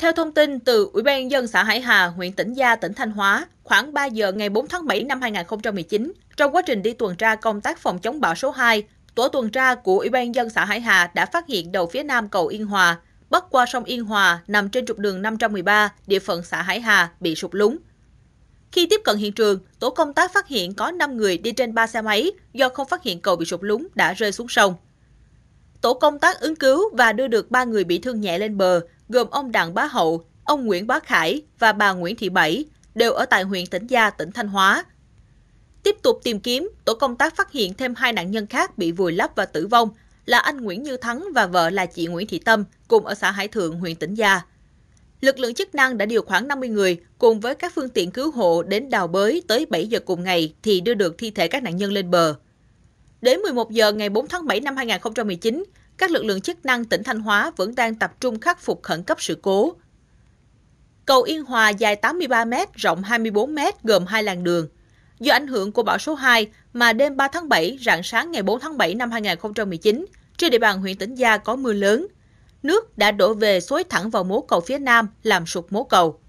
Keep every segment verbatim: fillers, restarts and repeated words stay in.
Theo thông tin từ Ủy ban nhân dân xã Hải Hà, huyện Tĩnh Gia, tỉnh Thanh Hóa, khoảng ba giờ ngày bốn tháng bảy năm hai nghìn không trăm mười chín, trong quá trình đi tuần tra công tác phòng chống bão số hai, tổ tuần tra của Ủy ban nhân dân xã Hải Hà đã phát hiện đầu phía nam cầu Yên Hòa, bắc qua sông Yên Hòa nằm trên trục đường năm trăm mười ba, địa phận xã Hải Hà bị sụt lún. Khi tiếp cận hiện trường, tổ công tác phát hiện có năm người đi trên ba xe máy do không phát hiện cầu bị sụt lún đã rơi xuống sông. Tổ công tác ứng cứu và đưa được ba người bị thương nhẹ lên bờ, gồm ông Đặng Bá Hậu, ông Nguyễn Bá Khải và bà Nguyễn Thị Bảy, đều ở tại huyện Tĩnh Gia, tỉnh Thanh Hóa. Tiếp tục tìm kiếm, tổ công tác phát hiện thêm hai nạn nhân khác bị vùi lấp và tử vong là anh Nguyễn Như Thắng và vợ là chị Nguyễn Thị Tâm, cùng ở xã Hải Thượng, huyện Tĩnh Gia. Lực lượng chức năng đã điều khoảng năm mươi người cùng với các phương tiện cứu hộ đến đào bới tới bảy giờ cùng ngày thì đưa được thi thể các nạn nhân lên bờ. Đến mười một giờ ngày bốn tháng bảy năm hai nghìn không trăm mười chín, các lực lượng chức năng tỉnh Thanh Hóa vẫn đang tập trung khắc phục khẩn cấp sự cố. Cầu Yên Hòa dài tám mươi ba mét, rộng hai mươi bốn mét, gồm hai làn đường. Do ảnh hưởng của bão số hai mà đêm ba tháng bảy, rạng sáng ngày bốn tháng bảy năm hai nghìn không trăm mười chín, trên địa bàn huyện Tĩnh Gia có mưa lớn. Nước đã đổ về xối thẳng vào mố cầu phía nam, làm sụt mố cầu.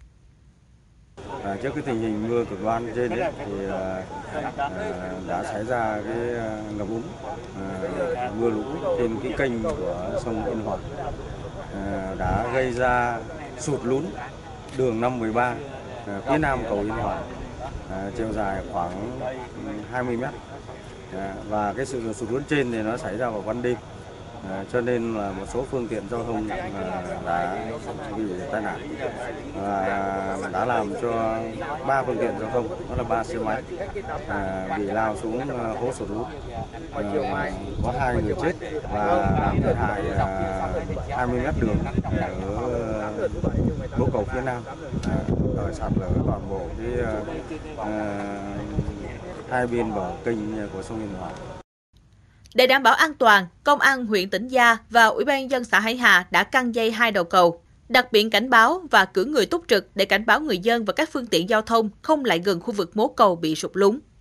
À, trước cái tình hình mưa cực đoan trên đấy, thì à, à, đã xảy ra cái à, ngập úng, à, mưa lũ trên cái kênh của sông Yên Hòa, à, đã gây ra sụt lún đường năm một ba, à, phía nam cầu Yên Hòa, à, chiều dài khoảng hai mươi mét, à, và cái sự sụt lún trên thì nó xảy ra vào ban đêm. À, cho nên là một số phương tiện giao thông à, đã bị tai nạn và đã làm cho ba phương tiện giao thông, đó là ba xe máy à, bị lao xuống à, hố sụt lún, à, có hai người chết và làm thiệt hại à, hai mươi mét đường ở mố cầu phía nam, à, ở sạt lở toàn bộ cái à, hai bên bờ kênh của sông Yên Hòa. Để đảm bảo an toàn, Công an huyện Tĩnh Gia và Ủy ban nhân dân xã Hải Hà đã căng dây hai đầu cầu, đặt biển cảnh báo và cử người túc trực để cảnh báo người dân và các phương tiện giao thông không lại gần khu vực mố cầu bị sụt lún.